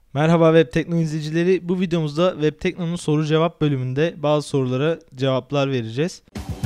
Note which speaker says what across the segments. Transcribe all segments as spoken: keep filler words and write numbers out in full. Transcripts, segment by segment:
Speaker 1: Merhaba Web Tekno izleyicileri. Bu videomuzda Web Tekno'nun soru cevap bölümünde bazı sorulara cevaplar vereceğiz.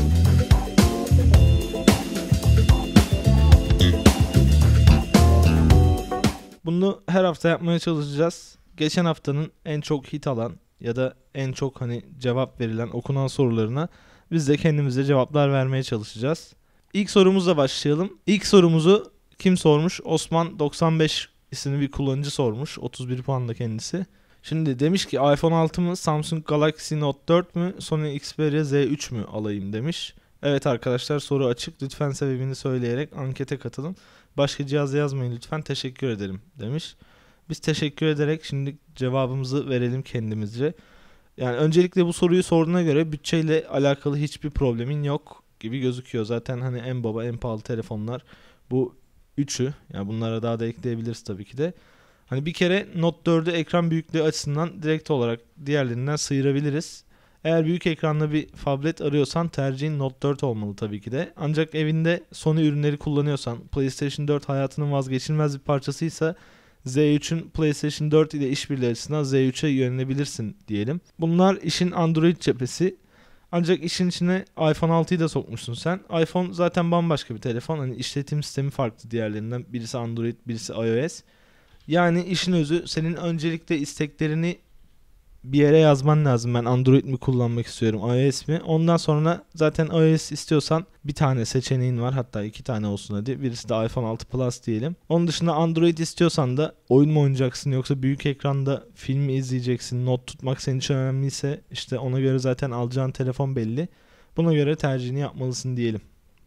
Speaker 1: Bunu her hafta yapmaya çalışacağız. Geçen haftanın en çok hit alan ya da en çok hani cevap verilen okunan sorularına biz de kendimize cevaplar vermeye çalışacağız. İlk sorumuzla başlayalım. İlk sorumuzu kim sormuş? Osman doksan beş isimli bir kullanıcı sormuş. otuz bir puanla kendisi. Şimdi demiş ki iPhone altı mı, Samsung Galaxy Note dört mü, Sony Xperia Z üç mü alayım demiş. Evet arkadaşlar, soru açık. Lütfen sebebini söyleyerek ankete katılın. Başka cihaz yazmayın lütfen, teşekkür ederim demiş. Biz teşekkür ederek şimdi cevabımızı verelim kendimizce. Yani öncelikle bu soruyu sorduğuna göre bütçeyle alakalı hiçbir problemin yok gibi gözüküyor. Zaten hani en baba en pahalı telefonlar bu üçü. Yani bunlara daha da ekleyebiliriz tabii ki de. Hani bir kere Note dördü ekran büyüklüğü açısından direkt olarak diğerlerinden sıyırabiliriz. Eğer büyük ekranlı bir tablet arıyorsan tercihin Note dört olmalı tabii ki de. Ancak evinde Sony ürünleri kullanıyorsan, PlayStation dört hayatının vazgeçilmez bir parçasıysa Z üçün PlayStation dört ile işbirliği açısından Z üçe yönelebilirsin diyelim. Bunlar işin Android cephesi. Ancak işin içine iPhone altıyı da sokmuşsun sen. iPhone zaten bambaşka bir telefon. Hani işletim sistemi farklı diğerlerinden. Birisi Android, birisi iOS. Yani işin özü, senin öncelikle isteklerini bir yere yazman lazım. Ben Android mi kullanmak istiyorum, iOS mi? Ondan sonra zaten iOS istiyorsan bir tane seçeneğin var. Hatta iki tane olsun hadi. Birisi de iPhone altı Plus diyelim. Onun dışında Android istiyorsan da oyun mu oynayacaksın yoksa büyük ekranda film mi izleyeceksin? Not tutmak senin için önemliyse işte ona göre zaten alacağın telefon belli. Buna göre tercihini yapmalısın diyelim.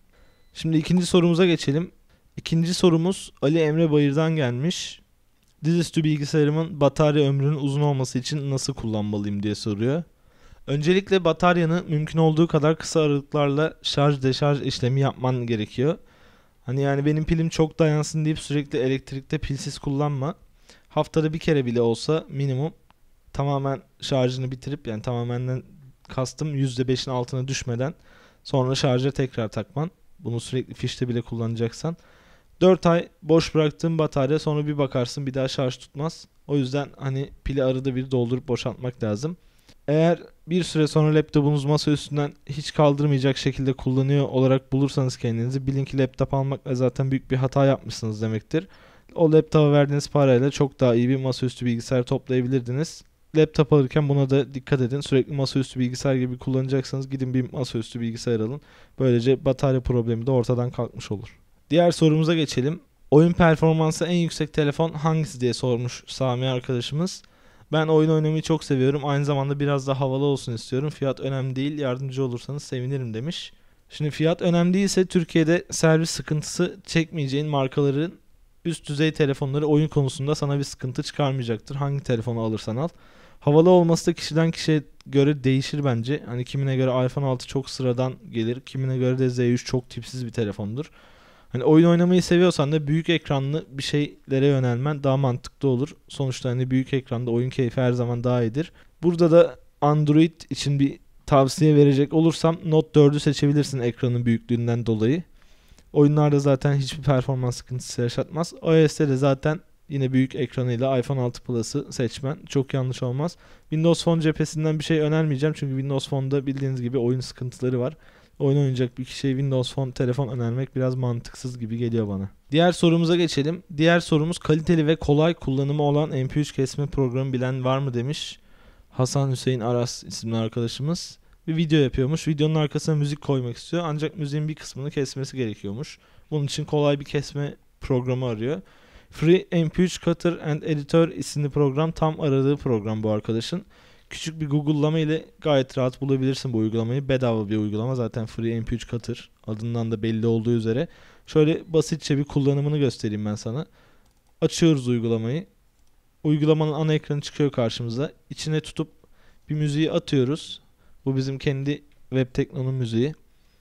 Speaker 1: Şimdi ikinci sorumuza geçelim. İkinci sorumuz Ali Emre Bayır'dan gelmiş. Dizüstü bilgisayarımın batarya ömrünün uzun olması için nasıl kullanmalıyım diye soruyor. Öncelikle bataryanı mümkün olduğu kadar kısa aralıklarla şarj deşarj işlemi yapman gerekiyor. Hani yani benim pilim çok dayansın deyip sürekli elektrikte pilsiz kullanma. Haftada bir kere bile olsa minimum tamamen şarjını bitirip, yani tamamenden kastım yüzde beşin altına düşmeden sonra şarja tekrar takman. Bunu sürekli fişte bile kullanacaksan. dört ay boş bıraktığın batarya sonra bir bakarsın bir daha şarj tutmaz. O yüzden hani pili arada bir doldurup boşaltmak lazım. Eğer bir süre sonra laptopunuz masa üstünden hiç kaldırmayacak şekilde kullanıyor olarak bulursanız kendinizi, bilin ki laptop almakla zaten büyük bir hata yapmışsınız demektir. O laptopa verdiğiniz parayla çok daha iyi bir masaüstü bilgisayar toplayabilirdiniz. Laptop alırken buna da dikkat edin. Sürekli masaüstü bilgisayar gibi kullanacaksanız gidin bir masaüstü bilgisayar alın. Böylece batarya problemi de ortadan kalkmış olur. Diğer sorumuza geçelim. Oyun performansı en yüksek telefon hangisi diye sormuş Sami arkadaşımız. Ben oyun oynamayı çok seviyorum. Aynı zamanda biraz da havalı olsun istiyorum. Fiyat önemli değil. Yardımcı olursanız sevinirim demiş. Şimdi fiyat önemli değilse Türkiye'de servis sıkıntısı çekmeyeceğin markaların üst düzey telefonları oyun konusunda sana bir sıkıntı çıkarmayacaktır. Hangi telefonu alırsan al. Havalı olması da kişiden kişiye göre değişir bence. Hani kimine göre iPhone altı çok sıradan gelir. Kimine göre de Z üç çok tipsiz bir telefondur. Hani oyun oynamayı seviyorsan da büyük ekranlı bir şeylere yönelmen daha mantıklı olur. Sonuçta hani büyük ekranda oyun keyfi her zaman daha iyidir. Burada da Android için bir tavsiye verecek olursam Note dördü seçebilirsin ekranın büyüklüğünden dolayı. Oyunlarda zaten hiçbir performans sıkıntısı yaşatmaz. iOS'te de zaten yine büyük ekranıyla iPhone altı Plus'ı seçmen çok yanlış olmaz. Windows Phone cephesinden bir şey önermeyeceğim çünkü Windows Phone'da bildiğiniz gibi oyun sıkıntıları var. Oyun oynayacak bir kişiye Windows Phone telefon önermek biraz mantıksız gibi geliyor bana. Diğer sorumuza geçelim. Diğer sorumuz kaliteli ve kolay kullanımı olan M P üç kesme programı bilen var mı demiş. Hasan Hüseyin Aras isimli arkadaşımız. Bir video yapıyormuş. Videonun arkasına müzik koymak istiyor. Ancak müziğin bir kısmını kesmesi gerekiyormuş. Bunun için kolay bir kesme programı arıyor. Free M P üç Cutter and Editor isimli program tam aradığı program bu arkadaşın. Küçük bir Google'lama ile gayet rahat bulabilirsin bu uygulamayı. Bedava bir uygulama. Zaten Free M P üç Cutter. Adından da belli olduğu üzere. Şöyle basitçe bir kullanımını göstereyim ben sana. Açıyoruz uygulamayı. Uygulamanın ana ekranı çıkıyor karşımıza. İçine tutup bir müziği atıyoruz. Bu bizim kendi Web Tekno'nun müziği.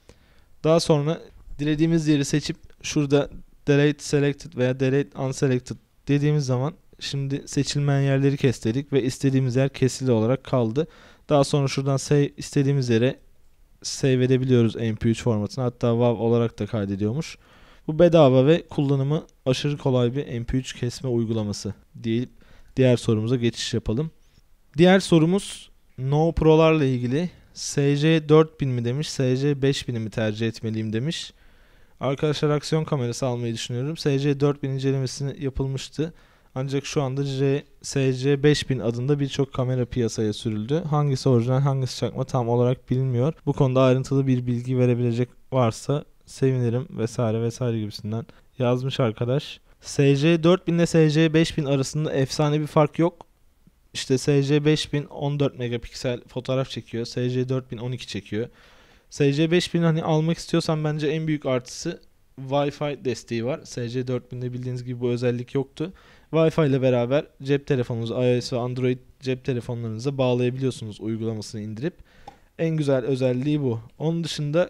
Speaker 1: Daha sonra dilediğimiz yeri seçip şurada Delete Selected veya Delete Unselected dediğimiz zaman şimdi seçilmeyen yerleri kestik ve istediğimiz yer kesili olarak kaldı. Daha sonra şuradan save, istediğimiz yere save edebiliyoruz M P üç formatına. Hatta WAV olarak da kaydediyormuş. Bu bedava ve kullanımı aşırı kolay bir M P üç kesme uygulaması deyip diğer sorumuza geçiş yapalım. Diğer sorumuz No Pro'larla ilgili. S C dört bin mi demiş, S C beş bin'i mi tercih etmeliyim demiş. Arkadaşlar aksiyon kamerası almayı düşünüyorum. S C dört bin incelemesi yapılmıştı. Ancak şu anda S C beş bin adında birçok kamera piyasaya sürüldü. Hangisi orijinal, hangisi çakma tam olarak bilinmiyor. Bu konuda ayrıntılı bir bilgi verebilecek varsa sevinirim vesaire vesaire gibisinden yazmış arkadaş. S C dört bin ile S C beş bin arasında efsane bir fark yok. İşte S C beş bin on dört megapiksel fotoğraf çekiyor. S C dört bin on iki çekiyor. S C beş bin hani almak istiyorsan bence en büyük artısı Wi-Fi desteği var. S C dört binde bildiğiniz gibi bu özellik yoktu. Wi-Fi ile beraber cep telefonunuzu, iOS ve Android cep telefonlarınıza bağlayabiliyorsunuz uygulamasını indirip. En güzel özelliği bu. Onun dışında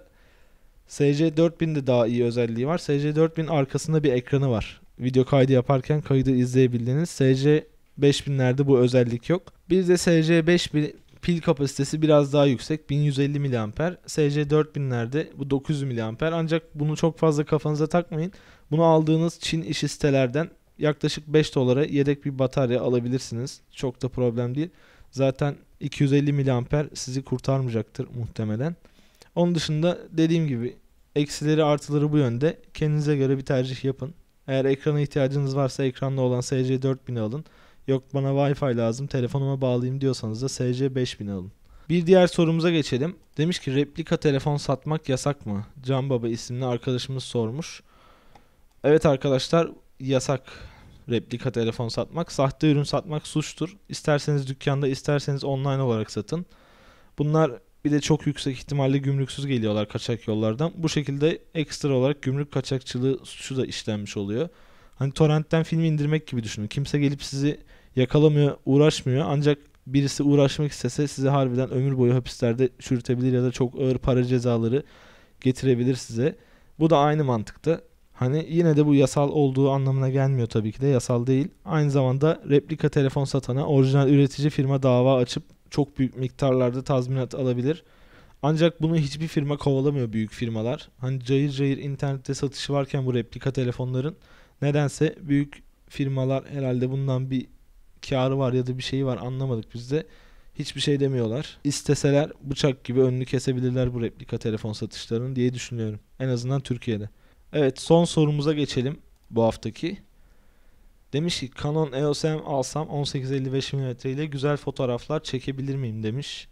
Speaker 1: S C dört binde daha iyi özelliği var. S C dört bin arkasında bir ekranı var. Video kaydı yaparken kaydı izleyebildiğiniz. S C beş binlerde bu özellik yok. Bir de S C beş bin pil kapasitesi biraz daha yüksek. bin yüz elli miliamper. S C dört binlerde bu dokuz yüz miliamper. Ancak bunu çok fazla kafanıza takmayın. Bunu aldığınız Çin işi sitelerden yaklaşık beş dolara yedek bir batarya alabilirsiniz. Çok da problem değil. Zaten iki yüz elli miliamper sizi kurtarmayacaktır muhtemelen. Onun dışında dediğim gibi eksileri artıları bu yönde. Kendinize göre bir tercih yapın. Eğer ekrana ihtiyacınız varsa ekranda olan S C dört bin'i alın. Yok bana Wi-Fi lazım, telefonuma bağlayayım diyorsanız da S C beş bin'i alın. Bir diğer sorumuza geçelim. Demiş ki replika telefon satmak yasak mı? Can Baba isimli arkadaşımız sormuş. Evet arkadaşlar, yasak replika telefon satmak. Sahte ürün satmak suçtur. İsterseniz dükkanda, isterseniz online olarak satın. Bunlar bir de çok yüksek ihtimalle gümrüksüz geliyorlar kaçak yollardan. Bu şekilde ekstra olarak gümrük kaçakçılığı suçu da işlenmiş oluyor. Hani torrentten filmi indirmek gibi düşünün. Kimse gelip sizi yakalamıyor, uğraşmıyor. Ancak birisi uğraşmak istese sizi harbiden ömür boyu hapislerde çürütebilir ya da çok ağır para cezaları getirebilir size. Bu da aynı mantıkta. Hani yine de bu yasal olduğu anlamına gelmiyor tabii ki de, yasal değil. Aynı zamanda replika telefon satana orijinal üretici firma dava açıp çok büyük miktarlarda tazminat alabilir. Ancak bunu hiçbir firma kovalamıyor, büyük firmalar. Hani cayır cayır internette satışı varken bu replika telefonların nedense büyük firmalar herhalde bundan bir kârı var ya da bir şeyi var, anlamadık biz de. Hiçbir şey demiyorlar. İsteseler bıçak gibi önünü kesebilirler bu replika telefon satışlarının diye düşünüyorum. En azından Türkiye'de. Evet, son sorumuza geçelim bu haftaki. Demiş ki Canon E O S M alsam on sekiz elli beş milimetre ile güzel fotoğraflar çekebilir miyim demiş.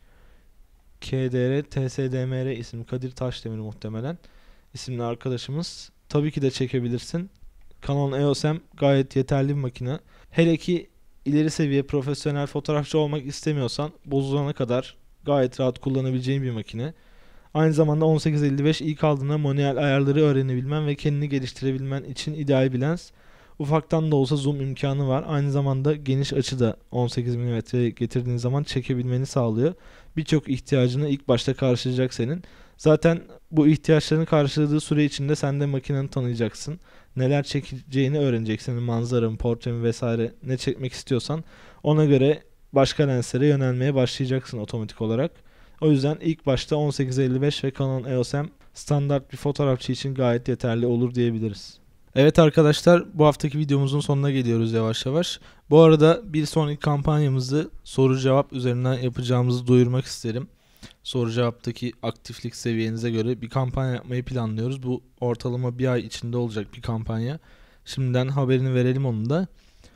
Speaker 1: K D R T S D M R isimli, Kadir Taşdemir muhtemelen isimli arkadaşımız. Tabii ki de çekebilirsin. Canon E O S M gayet yeterli bir makine. Hele ki ileri seviye profesyonel fotoğrafçı olmak istemiyorsan bozulana kadar gayet rahat kullanabileceğin bir makine. Aynı zamanda on sekiz elli beş ilk aldığında manuel ayarları öğrenebilmen ve kendini geliştirebilmen için ideal bir lens. Ufaktan da olsa zoom imkanı var. Aynı zamanda geniş açı da on sekiz milimetre getirdiğin zaman çekebilmeni sağlıyor. Birçok ihtiyacını ilk başta karşılayacak senin. Zaten bu ihtiyaçlarını karşıladığı süre içinde sen de makineni tanıyacaksın. Neler çekeceğini öğreneceksin. Manzara mı, portre mi vesaire, ne çekmek istiyorsan ona göre başka lenslere yönelmeye başlayacaksın otomatik olarak. O yüzden ilk başta on sekiz elli beş ve Canon E O S M standart bir fotoğrafçı için gayet yeterli olur diyebiliriz. Evet arkadaşlar, bu haftaki videomuzun sonuna geliyoruz yavaş yavaş. Bu arada bir sonraki kampanyamızı soru cevap üzerinden yapacağımızı duyurmak isterim. Soru cevaptaki aktiflik seviyenize göre bir kampanya yapmayı planlıyoruz. Bu ortalama bir ay içinde olacak bir kampanya. Şimdiden haberini verelim onun da.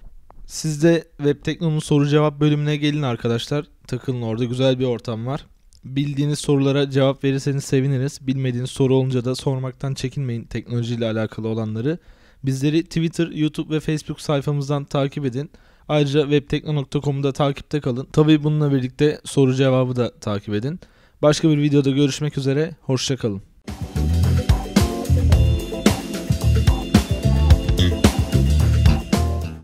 Speaker 1: Siz de Webtekno'nun soru cevap bölümüne gelin arkadaşlar. Takılın, orada güzel bir ortam var. Bildiğiniz sorulara cevap verirseniz seviniriz. Bilmediğiniz soru olunca da sormaktan çekinmeyin, teknolojiyle alakalı olanları. Bizleri Twitter, YouTube ve Facebook sayfamızdan takip edin. Ayrıca webtekno nokta com'u da takipte kalın. Tabii bununla birlikte soru cevabı da takip edin. Başka bir videoda görüşmek üzere. Hoşça kalın.